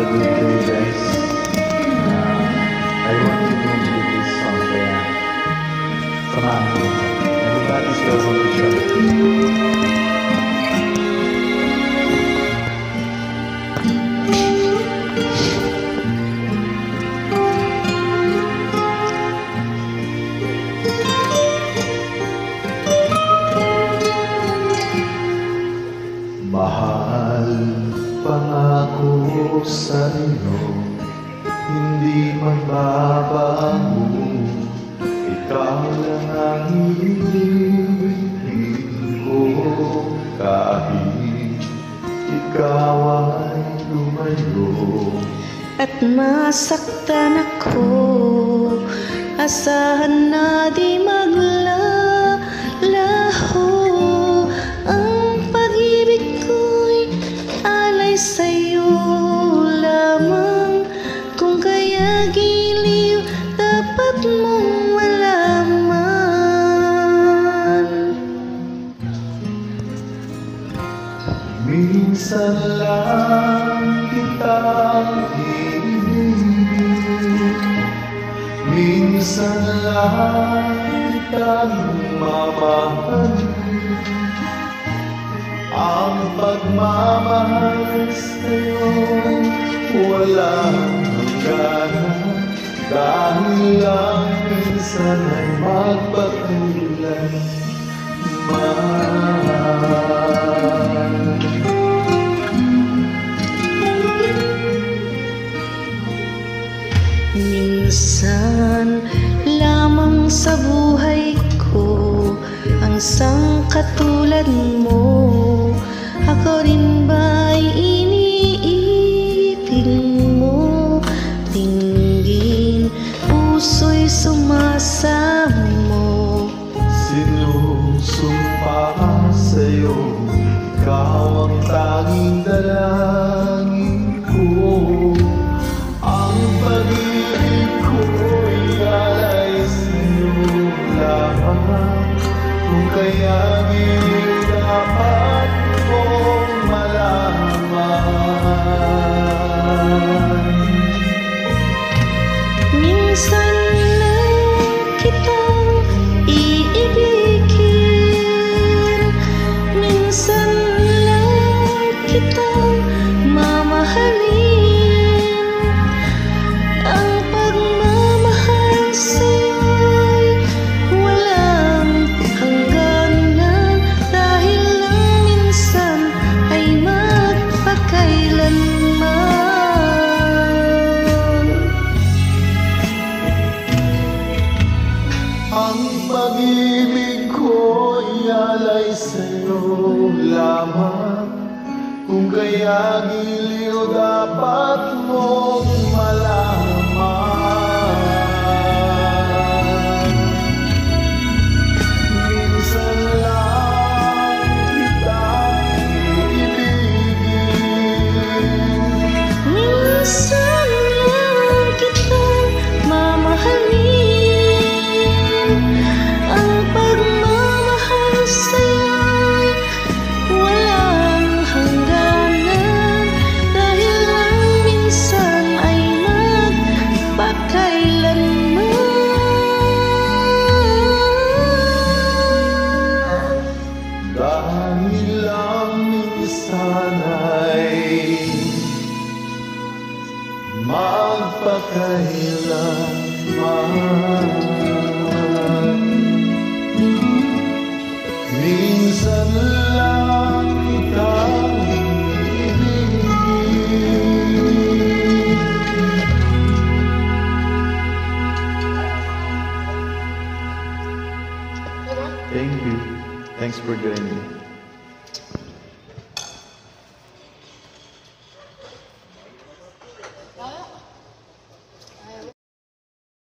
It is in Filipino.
good day, guys. I want to do this song kaya samahan mo. Everybody's welcome to show. Mahal, pangako sa inyo, hindi magbabago. Ikaw lang ang ibig ko, kahit ikaw ay lumayo. At masaktan ako, asahan na di maglalaho. Ang pag-ibig ko'y alay sa'yo lamang. Kung kaya giliw, dapat mong malaman. Minsan lang kitang ibig, minsan lang kitang mamahal. Ang pagmamahal sa'yo walang hangganan, dahil lang minsan ay magpatulan. Minsan lamang sa buhay ko ang sangkatulad mo. Ako rin ba'y iniibig mo? Tinggin, puso'y sumasamo. Sinusumpa sa'yo, ikaw ang tanging dalangin ko. Ang pag-ibig ko'y alay sa'yo lamang. Kung kaya dapat mong malaman. Minsan lang kitang iibigin, minsan lang kitang mamahalin. Ang pagmamahal sa'yo'y walang hangganan, dahil lang minsan ay magpakailanman. Ang pag-ibig ko'y alay sa'yo lamang. Kung kaya giliw, dapat mong malaman. Minsan lang kitang ibigin, Minsan lang kitang mamahalin. Ang pagmamahal sa'yo'y walang hangganan, dahil lang minsan ay magpakailanman. dahil lang minsan ay magpakailanman. Minsan lang kitang ibigin. Thank you. Thanks for joining me.